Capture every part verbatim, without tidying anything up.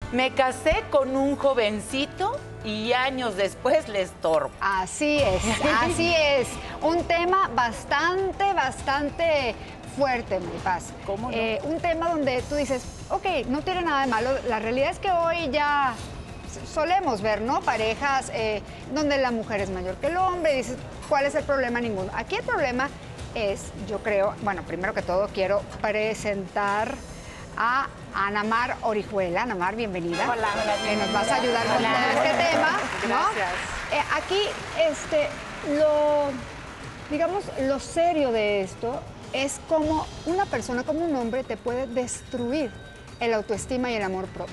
Me casé con un jovencito y años después le estorbo. Así es, así es. Un tema bastante, bastante fuerte, Maripaz. ¿Cómo no? Eh, un tema donde tú dices, ok, no tiene nada de malo. La realidad es que hoy ya solemos ver, ¿no? Parejas eh, donde la mujer es mayor que el hombre y dices, ¿cuál es el problema? Ninguno. Aquí el problema es, yo creo, bueno, primero que todo quiero presentar a Ana Mar Orihuela. Ana Mar, bienvenida. Hola, hola. Que nos vas a ayudar con Hola. todo este tema, ¿no? Gracias. Eh, aquí, este, lo, digamos, lo serio de esto es cómo una persona, como un hombre, te puede destruir el autoestima y el amor propio.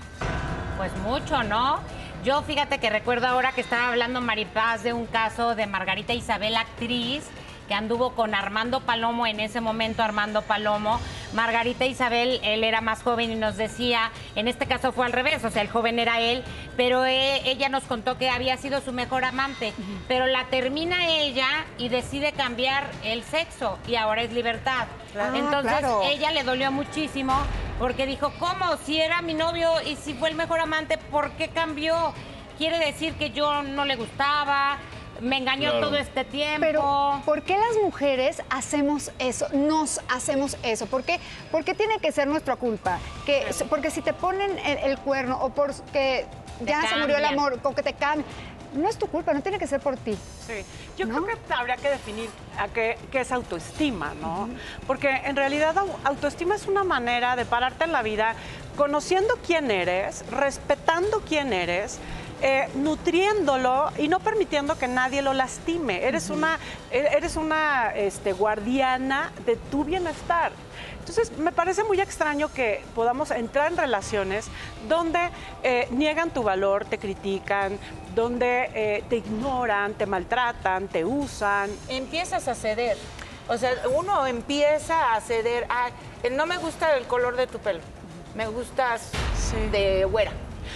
Pues mucho, ¿no? Yo fíjate que recuerdo ahora que estaba hablando Maripaz de un caso de Margarita Isabel, actriz, que anduvo con Armando Palomo, en ese momento Armando Palomo. Margarita Isabel, él era más joven y nos decía, en este caso fue al revés, o sea, el joven era él, pero eh, ella nos contó que había sido su mejor amante, uh-huh. pero la termina ella y decide cambiar el sexo y ahora es Libertad. Claro. Entonces, ah, claro. ella le dolió muchísimo porque dijo, ¿cómo? Si era mi novio y si fue el mejor amante, ¿por qué cambió? Quiere decir que yo no le gustaba, me engañó claro. todo este tiempo. Pero, ¿por qué las mujeres hacemos eso? Nos hacemos eso. ¿Por qué? ¿Por qué tiene que ser nuestra culpa? Que, porque si te ponen el, el cuerno o porque ya se murió el amor, o que te cambien, no es tu culpa, no tiene que ser por ti. Sí, yo ¿no? creo que habría que definir a qué, qué es autoestima, ¿no? Uh-huh. Porque en realidad autoestima es una manera de pararte en la vida conociendo quién eres, respetando quién eres, Eh, nutriéndolo y no permitiendo que nadie lo lastime. Eres uh-huh. una, eres una este, guardiana de tu bienestar. Entonces, me parece muy extraño que podamos entrar en relaciones donde eh, niegan tu valor, te critican, donde eh, te ignoran, te maltratan, te usan. Empiezas a ceder. O sea, uno empieza a ceder. Ah, no me gusta el color de tu pelo. Me gustas sí. de güera.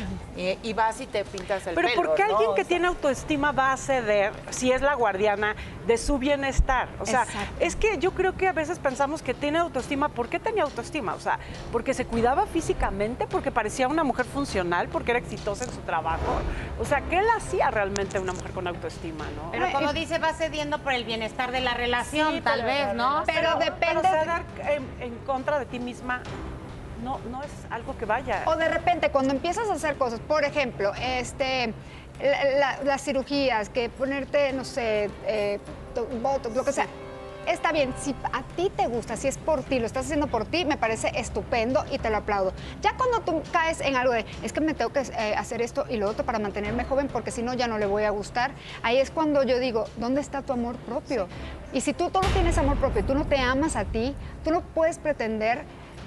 Y, y vas y te pintas el Pero pelo. ¿por qué ¿no? alguien O que sea... tiene autoestima va a ceder si es la guardiana de su bienestar? O sea, exacto. es que yo creo que a veces pensamos que tiene autoestima. ¿Por qué tenía autoestima? O sea, porque se cuidaba físicamente, porque parecía una mujer funcional, porque era exitosa en su trabajo. O sea, ¿qué le hacía realmente a una mujer con autoestima, no? Pero como dice, va cediendo por el bienestar de la relación, sí, tal vez, ¿no? Pero, pero depende... Pero ceder en, en contra de ti misma... No, no es algo que vaya. O de repente, cuando empiezas a hacer cosas, por ejemplo, este, la, la, las cirugías, que ponerte, no sé, eh, botox, lo que sea, está bien. Si a ti te gusta, si es por ti, lo estás haciendo por ti, me parece estupendo y te lo aplaudo. Ya cuando tú caes en algo de, es que me tengo que eh, hacer esto y lo otro para mantenerme joven, porque si no, ya no le voy a gustar, ahí es cuando yo digo, ¿dónde está tu amor propio? Sí. Y si tú, tú no tienes amor propio, tú no te amas a ti, tú no puedes pretender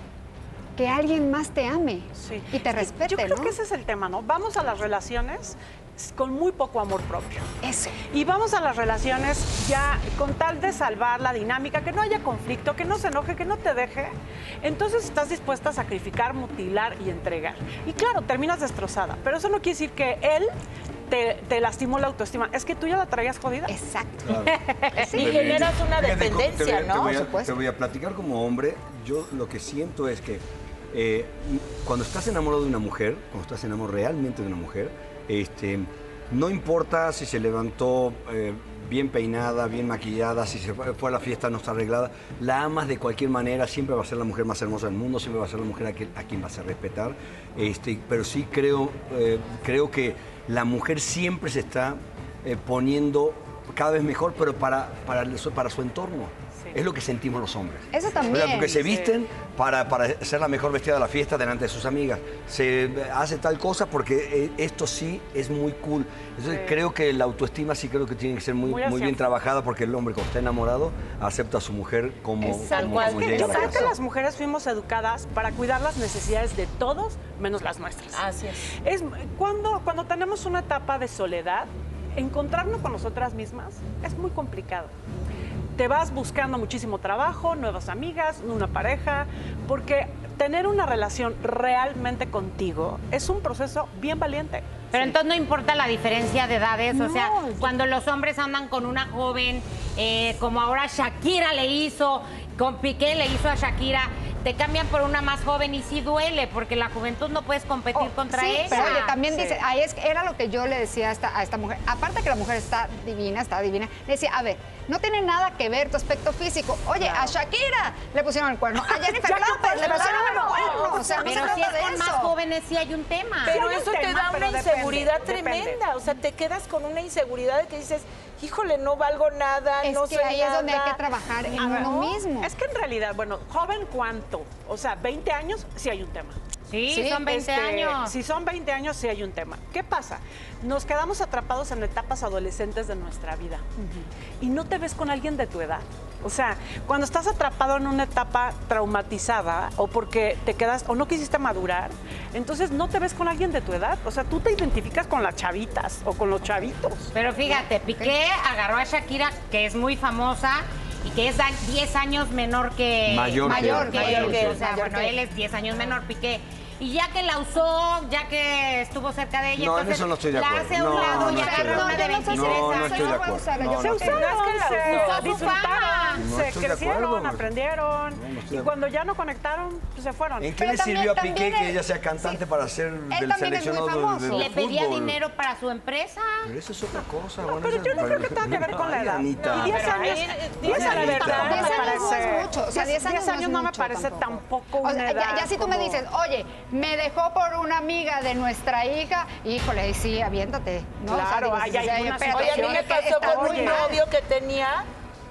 que alguien más te ame sí. y te respete, Yo creo ¿no? que ese es el tema, ¿no? Vamos a las relaciones con muy poco amor propio. Eso. Y vamos a las relaciones ya con tal de salvar la dinámica, que no haya conflicto, que no se enoje, que no te deje. Entonces estás dispuesta a sacrificar, mutilar y entregar. Y claro, terminas destrozada, pero eso no quiere decir que él te, te lastimó la autoestima. Es que tú ya la traías jodida. Exacto. Claro. Sí, generas una dependencia, te voy, ¿no? Te voy, a, Por supuesto. te voy a platicar como hombre. Yo lo que siento es que eh, cuando estás enamorado de una mujer, cuando estás enamorado realmente de una mujer, este, no importa si se levantó eh, bien peinada, bien maquillada, si se fue, fue a la fiesta no está arreglada, la amas de cualquier manera, siempre va a ser la mujer más hermosa del mundo, siempre va a ser la mujer a, que, a quien vas a respetar, este, pero sí creo, eh, creo que la mujer siempre se está eh, poniendo cada vez mejor, pero para, para, para su entorno. Sí. Es lo que sentimos los hombres. Eso también. ¿Verdad? Porque se visten sí. para, para ser la mejor vestida de la fiesta delante de sus amigas. Se hace tal cosa porque esto sí es muy cool. Entonces sí. creo que la autoestima sí creo que tiene que ser muy, muy, muy bien trabajada, porque el hombre cuando está enamorado acepta a su mujer como, como, como es que, llega yo a la creo casa. que las mujeres fuimos educadas para cuidar las necesidades de todos menos las nuestras. Así es. es cuando, cuando tenemos una etapa de soledad, encontrarnos con nosotras mismas es muy complicado. Te vas buscando muchísimo trabajo, nuevas amigas, una pareja, porque tener una relación realmente contigo es un proceso bien valiente. Pero sí. entonces no importa la diferencia de edades, no, o sea, sí. cuando los hombres andan con una joven, eh, como ahora Shakira le hizo, con Piqué le hizo a Shakira, te cambian por una más joven y sí duele, porque la juventud no puedes competir Oh, contra sí, ella. pero oye, también Sí. dice, ahí es, era lo que yo le decía a esta, a esta mujer. Aparte que la mujer está divina, está divina, le decía, a ver, no tiene nada que ver tu aspecto físico. Oye, a Shakira le pusieron el cuerno, a Jennifer Ya que López le pues, pusieron el no, cuerno. O sea, no se Pero si trata es de con más eso. jóvenes sí hay un tema. Pero hay un eso te tema, da pero una depende, inseguridad depende. tremenda. O sea, te quedas con una inseguridad de que dices, híjole, no valgo nada, Es no que soy ahí es donde hay nada. que trabajar en A ver, uno mismo. Es que en realidad, bueno, joven cuánto, o sea, veinte años, sí hay un tema. Sí, Sí, son veinte Este, años. Si son veinte años, sí hay un tema. ¿Qué pasa? Nos quedamos atrapados en etapas adolescentes de nuestra vida y no te ves con alguien de tu edad. O sea, cuando estás atrapado en una etapa traumatizada o porque te quedas o no quisiste madurar, entonces no te ves con alguien de tu edad. O sea, tú te identificas con las chavitas o con los chavitos. Pero fíjate, Piqué agarró a Shakira, que es muy famosa y que es da- diez años menor que... Mayor que- Mayor, que mayor él. que él, O sea, mayor bueno, que él él. es diez años menor, Piqué. Y ya que la usó, ya que estuvo cerca de ella, No, en entonces eso no estoy de la acuerdo. hace a un No, lado y no estoy de agarra una de acuerdo. veintitrés No, no años. estoy de acuerdo. usarla, No, yo no. Se creo que- usaron, No es que la se usó. Usó su disfrutaron, fama. No se estoy de crecieron, acuerdo. aprendieron No, no estoy y de cuando ya no conectaron, pues se fueron. ¿En qué Pero le también- sirvió a Piqué también que él- ella sea cantante sí. para ser Él del también es muy seleccionado famoso. de, de Le pedía fútbol? dinero para su empresa. Pero eso es otra cosa. No, bueno, pero eso- yo no creo que tenga que ver con la Ay, edad. Anita. Y diez Pero años, ahí, diez Ay, años Anita. tampoco me diez años no parece. es mucho, o sea, diez años, años no, no es me mucho parece tampoco. tampoco O una sea, edad ya, ya si tú me como- dices, oye, me dejó por una amiga de nuestra hija, híjole, ahí sí, aviéntate. ¿no? Claro, o sea, ahí digo, hay sí, sí, una espérate, Oye, a mí me es que pasó está con muy un mal. novio que tenía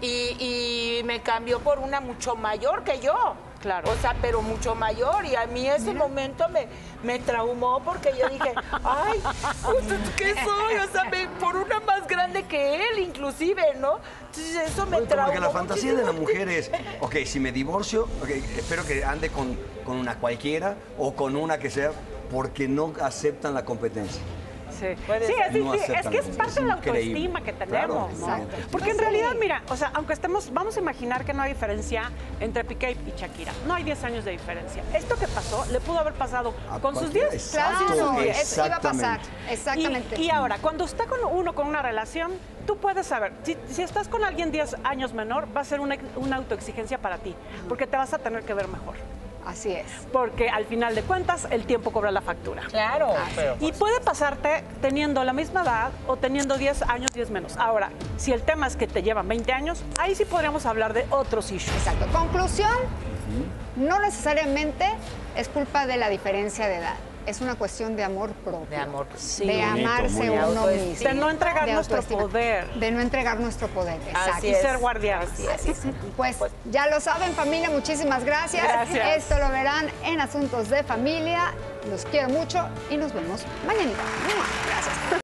y, y me cambió por una mucho mayor que yo. Claro. O sea, pero mucho mayor. Y a mí ese momento me, me traumó porque yo dije, ay, pues, ¿qué soy? O sea, me- por una más grande que él, inclusive, ¿no? Entonces eso me Oye, traumó. como que la fantasía de la muchísimo. mujer es, ok, si me divorcio, ok, espero que ande con, con una cualquiera o con una que sea, porque no aceptan la competencia. Sí, Puede sí, ser. es, No difícil, es aceptan que es la parte de la competencia, es autoestima increíble. que Claro, tenemos, ¿no? exacto. Porque en Sí. realidad, mira, o sea, aunque estemos, vamos a imaginar que no hay diferencia entre Piqué y Shakira. No hay diez años de diferencia. Esto que pasó le pudo haber pasado A con sus cualquiera, diez. exacto, Claro, es- iba a pasar, exactamente. exactamente. Y, y ahora, cuando está con uno con una relación, tú puedes saber, si, si estás con alguien diez años menor, va a ser una, una autoexigencia para ti, porque te vas a tener que ver mejor. Así es. Porque al final de cuentas, el tiempo cobra la factura. Claro, pero Y puede pasarte teniendo la misma edad o teniendo diez años, diez menos. Ahora, si el tema es que te llevan veinte años, ahí sí podríamos hablar de otros issues. Exacto. Conclusión, no necesariamente es culpa de la diferencia de edad. Es una cuestión de amor propio. de amor. Sí. de Bonito, amarse muy uno autoestima. mismo. De no entregar de nuestro autoestima. poder. De no entregar nuestro poder. Exacto. Así Y es. ser guardianes. Así es. Pues ya lo saben, familia, muchísimas gracias. Gracias. Esto lo verán en Asuntos de Familia. Los quiero mucho y nos vemos mañanita. Gracias.